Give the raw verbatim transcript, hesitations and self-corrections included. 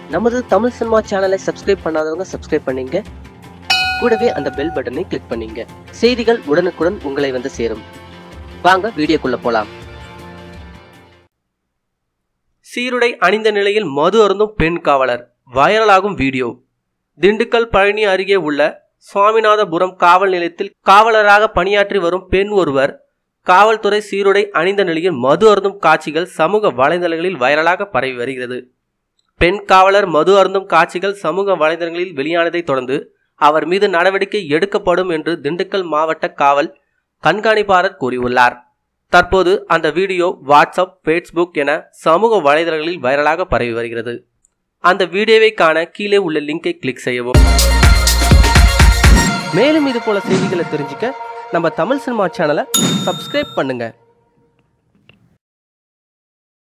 நமது தமிழ் சினிமா சேனலை சப்ஸ்கிரைப் பண்ணாதவங்க சப்ஸ்கிரைப் பண்ணீங்க, கூடவே அந்த பெல் பட்டனை கிளிக் பண்ணீங்க. செய்திகள் உடனுக்குடன் உங்களை வந்து சேரும். வாங்க வீடியோக்குள்ள போலாம். சீருடை அணிந்த நிலையில் மது அருந்தும் பெண் காவலர், வைரலாகும் வீடியோ. திண்டுக்கல் பழனி அருகே உள்ள சுவாமிநாதபுரம் காவல் நிலையத்தில் காவலராக பணியாற்றி வரும் பெண் ஒருவர் காவல்துறை சீருடை அணிந்த நிலையில் மது அருந்தும் காட்சிகள் சமூக வலைதளங்களில் வைரலாக பரவி வருகிறது. பெண் காவலர் மது அருந்தும் காட்சிகள் சமூக வலைதளங்களில் வெளியானதை தொடர்ந்து அவர் மீது நடவடிக்கை எடுக்கப்படும் என்று திண்டுக்கல் மாவட்ட காவல் கண்காணிப்பாளர் கூறியுள்ளார். தற்போது அந்த வீடியோ வாட்ஸ்அப், ஃபேஸ்புக் என சமூக வலைதளங்களில் வைரலாக பரவி வருகிறது. அந்த வீடியோவை காண கீழே உள்ள லிங்கை கிளிக் செய்யவும். மேலும் இது போல செய்திகளை தெரிஞ்சுக்க நம்ம தமிழ் சினிமா சேனலை சப்ஸ்கிரைப் பண்ணுங்க.